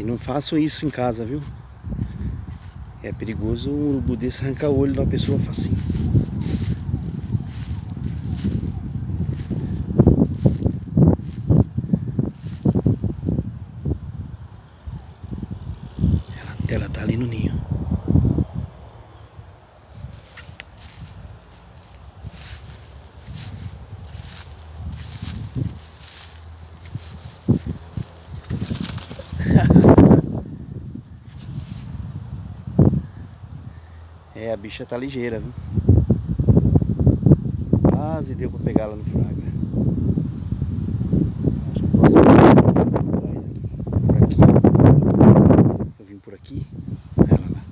E não façam isso em casa, viu? É perigoso um urubu desse arrancar o olho de uma pessoa facinho. Ela tá ali no ninho. É, a bicha tá ligeira, viu? Quase deu pra pegar ela no fraga. Acho que eu posso vir por aqui. Eu vim por aqui. Ela lá.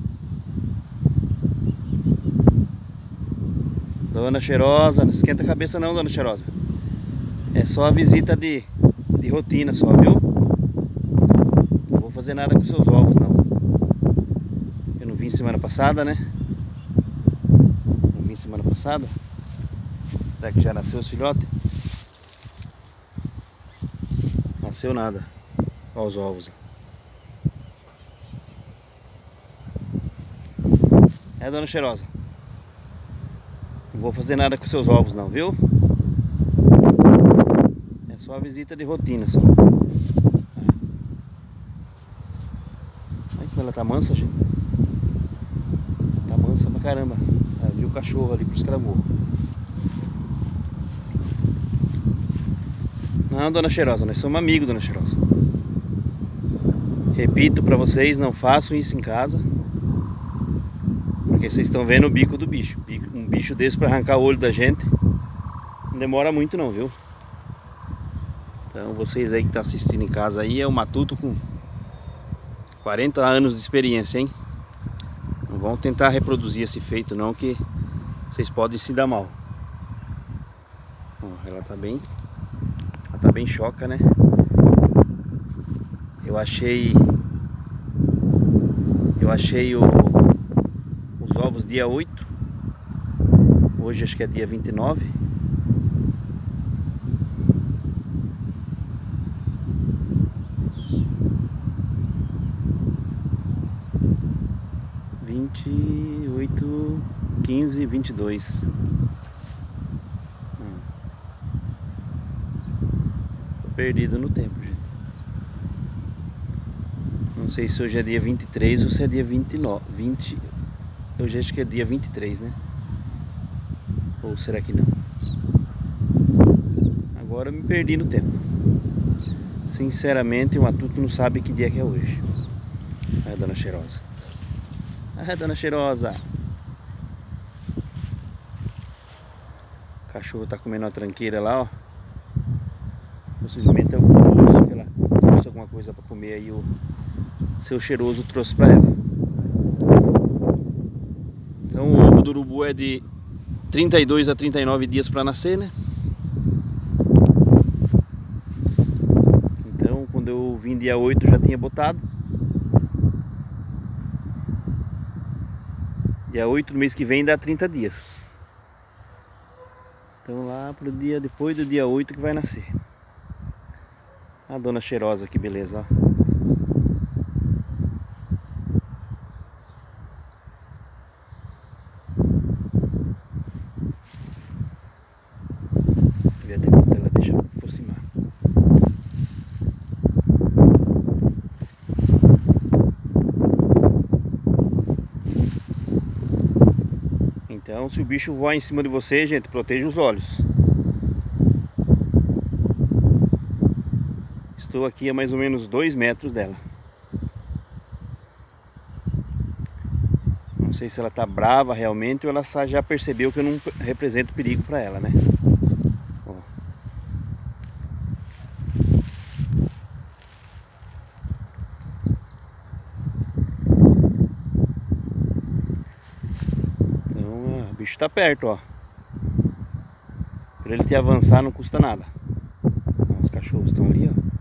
Dona Cheirosa, não esquenta a cabeça não, Dona Cheirosa. É só a visita de rotina só, viu? Não vou fazer nada com seus ovos, não. Eu não vim semana passada, né? Não vim semana passada. Será que já nasceu os filhotes? Nasceu nada. Olha os ovos. É, Dona Cheirosa. Não vou fazer nada com seus ovos não, viu? É só a visita de rotina só. Olha como ela tá mansa, gente. Tá mansa pra caramba. Ela viu o cachorro ali, por isso que ela voou. Não, Dona Cheirosa, nós somos amigos, Dona Cheirosa. Repito pra vocês, não façam isso em casa. Porque vocês estão vendo o bico do bicho. Um bicho desse pra arrancar o olho da gente não demora muito não, viu? Então vocês aí que estão assistindo em casa aí, é o matuto com 40 anos de experiência, hein? Não vão tentar reproduzir esse feito não, que vocês podem se dar mal. Ó, ela tá bem choca, né? Eu achei os ovos dia 8. Hoje acho que é dia 29. (28, 15, 22). Tô perdido no tempo, gente. Não sei se hoje é dia 23 ou se é dia 29. Hoje acho que é dia 23, né? Ou será que não? Agora eu me perdi no tempo. Sinceramente, o matuto não sabe que dia que é hoje. É, Dona Cheirosa. É, Dona Cheirosa. O cachorro tá comendo uma tranqueira lá, ó. Possivelmente é o grosso que ela trouxe alguma coisa pra comer aí, o seu cheiroso trouxe pra ela. Então o ovo do urubu é de 32 a 39 dias para nascer, né? Então quando eu vim dia 8 já tinha botado. Dia 8 do mês que vem dá 30 dias. Então lá pro dia depois do dia 8 que vai nascer. A Dona Cheirosa, que beleza, ó. Devia ter botado ela, deixa eu aproximar. Então, se o bicho voar em cima de você, gente, proteja os olhos. Estou aqui a mais ou menos 2 metros dela. Não sei se ela tá brava realmente ou ela já percebeu que eu não represento perigo para ela, né? Ó. Então o bicho tá perto, ó. Para ele te avançar não custa nada. Os cachorros estão ali, ó.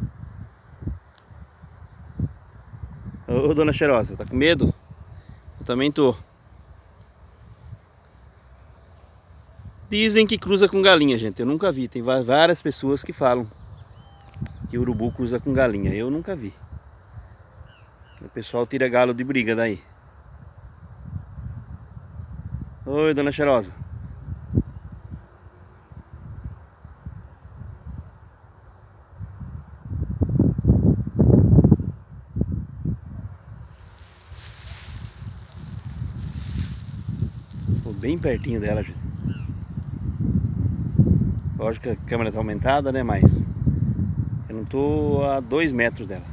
Ô, Dona Cheirosa, tá com medo? Eu também tô. Dizem que cruza com galinha, gente. Eu nunca vi. Tem várias pessoas que falam que o urubu cruza com galinha. Eu nunca vi. O pessoal tira galo de briga daí. Oi, dona Cheirosa. Tô bem pertinho dela, gente. Lógico que a câmera tá aumentada, né? Mas eu não tô a 2 metros dela.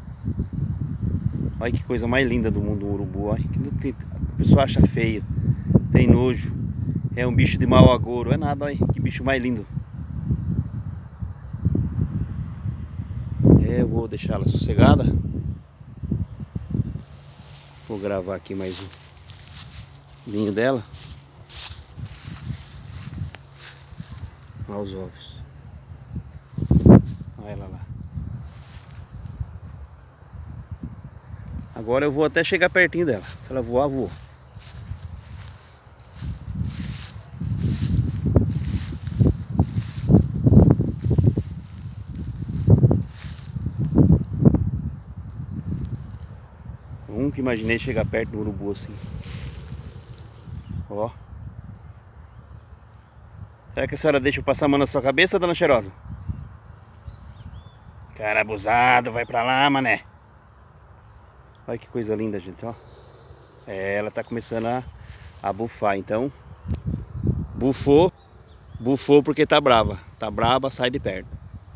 Olha que coisa mais linda do mundo, o urubu. Olha, a pessoa acha feio, tem nojo, é um bicho de mau agouro. É nada, olha que bicho mais lindo. Eu vou deixar ela sossegada. Vou gravar aqui mais um ninho dela. Olha os ovos. Olha ela lá. Agora eu vou até chegar pertinho dela. Se ela voar, voa. Nunca imaginei chegar perto do urubu assim. Ó. Será que a senhora deixa eu passar a mão na sua cabeça, dona Cheirosa? Cara abusado, vai pra lá, mané. Olha que coisa linda, gente, ó. Ela tá começando a bufar, então. Bufou porque tá brava. Tá brava, sai de perto.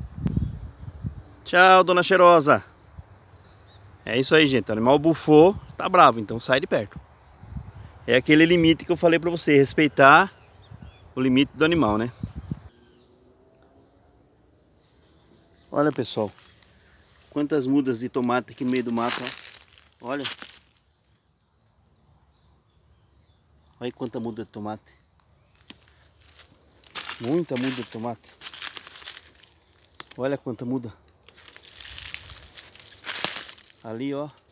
Tchau, dona Cheirosa. É isso aí, gente. O animal bufou, tá bravo, então sai de perto. É aquele limite que eu falei pra você, respeitar o limite do animal, né? Olha, pessoal, quantas mudas de tomate aqui no meio do mato, ó. Olha. Olha quanta muda de tomate. Muita muda de tomate. Olha quanta muda. Ali, ó.